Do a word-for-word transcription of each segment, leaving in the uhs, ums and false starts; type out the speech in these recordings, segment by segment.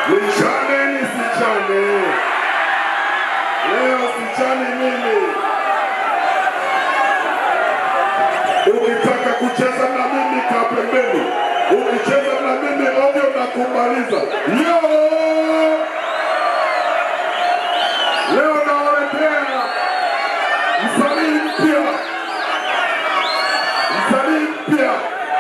Nichane nisichane. Leo sichane mimi. Ukitaka kucheza na mimi kaa pembeni. Ukicheza na mimi ovyo na kumaliza. Yo! Leo nawaletea msanii mpya. Msanii mpya.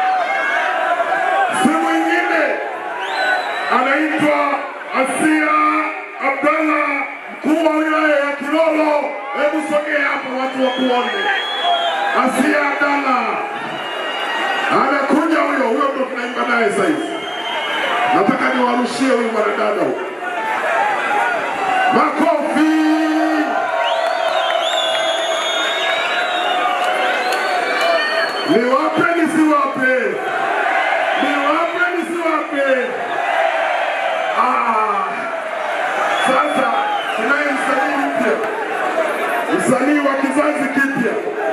Si mwingine anaitwa Asia Abdalla, mkuu wa wilaya ya Kilolo. Hebu sogea hapo watu wa kuone. Asia Abdalla anakuja huyo, huyo ndo tunaimba naye sasa hivi. Nataka niwarushie huyu mwanadada huyo. Makofi! Niwape nisiwape? Niwape nisiwape? Ah, sasa tunaye msanii mpya, msanii wa kizazi kipya.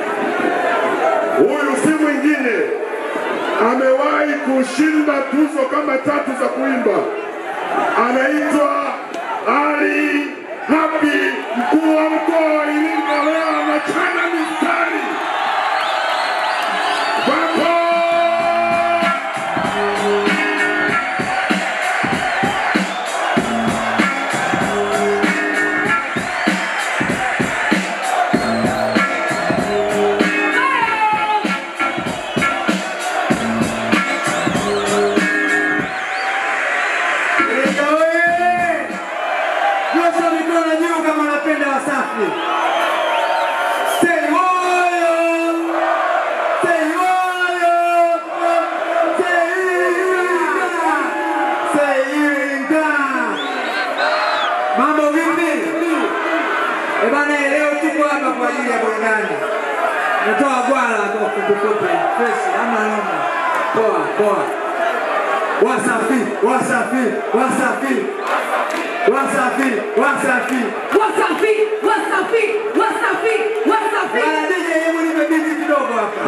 Huyu si mwingine, amewahi kushinda tuzo kama tatu za kuimba. Anaitwa Ali Hapi, mkuu wa mkoa wa Iringa. Leo anachana mistari. Bako! Mambo vipi? Ebana, leo tuko hapa kwa ajili ya burudani. Natoa gwala kwa kukukupe fresh ama noma. Poa poa. Wasafi, wasafi, wasafi. Wasafi, wasafi. Wasafi, wasafi, wasafi, wasafi. Bana D J, hebu nipe beat kidogo hapa.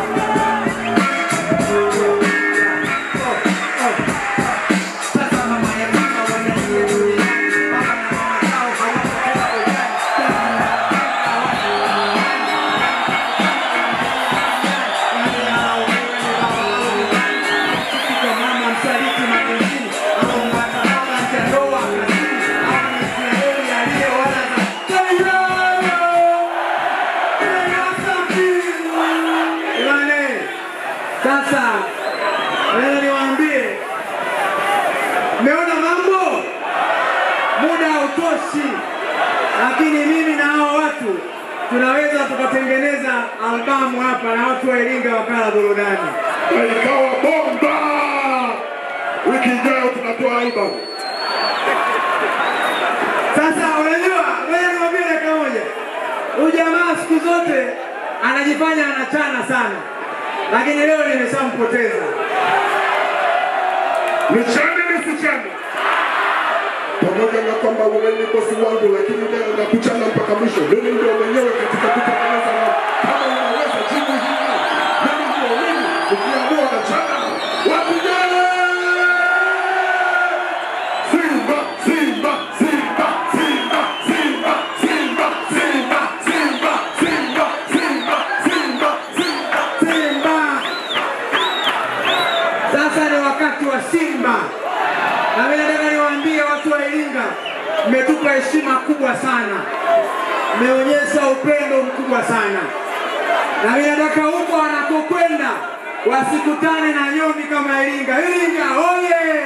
Sasa, wewe niwaambie, meona mambo? Muda hautoshi, lakini mimi na hao watu tunaweza tukatengeneza albamu hapa na watu wa Iringa wakala burudani. Ikawa bomba! Wiki ijayo tunatoa albamu. Sasa unajua, wewe niwaambie dakika moja. Huyu jamaa siku zote anajifanya anachana sana, lakini leo nimeshampoteza. Nichane nisichane. Pamoja na kwamba wewe ni bosi wangu, lakini leo nakuchana mpaka mwisho. Mimi ndio mwenyewe katika kutengeneza na kama unaweza jibu hili. Mimi ndio mimi, ukiamua na chana. Wapigane! Simba, Simba, Simba, Simba, Simba, Simba, Simba, Simba, Simba, Simba, Simba, Simba, Simba. Sasa ni wakati wa Simba. Na mimi nataka niwaambie watu wa Iringa, mmetupa heshima kubwa sana. Mmeonyesha upendo mkubwa sana. Na mimi nataka huko wanakokwenda wasikutane na nyoni kama Iringa. Iringa oye!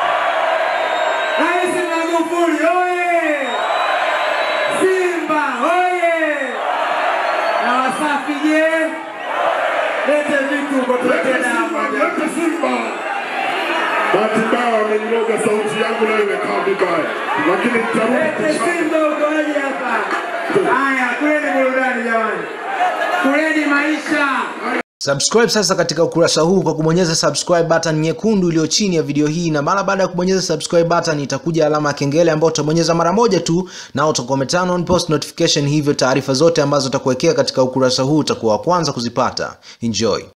Rais Magufuli oye! Simba oye! Na Wasafi je? Lete vitu kwa tutenda hapa. Lete Simba. Bahati mbaya ameniloga sauti yangu leo imekaa vibaya. Lakini nitarudi Lete Simba ukoaje hapa? Haya, kuleni burudani jamani. Kuleni maisha. Subscribe sasa katika ukurasa huu kwa kubonyeza subscribe button nyekundu iliyo chini ya video hii, na mara baada ya kubonyeza subscribe button itakuja alama ya kengele ambayo utabonyeza mara moja tu na utakuwa turn on post notification, hivyo taarifa zote ambazo utakuwekea katika ukurasa huu utakuwa wa kwanza kuzipata. Enjoy.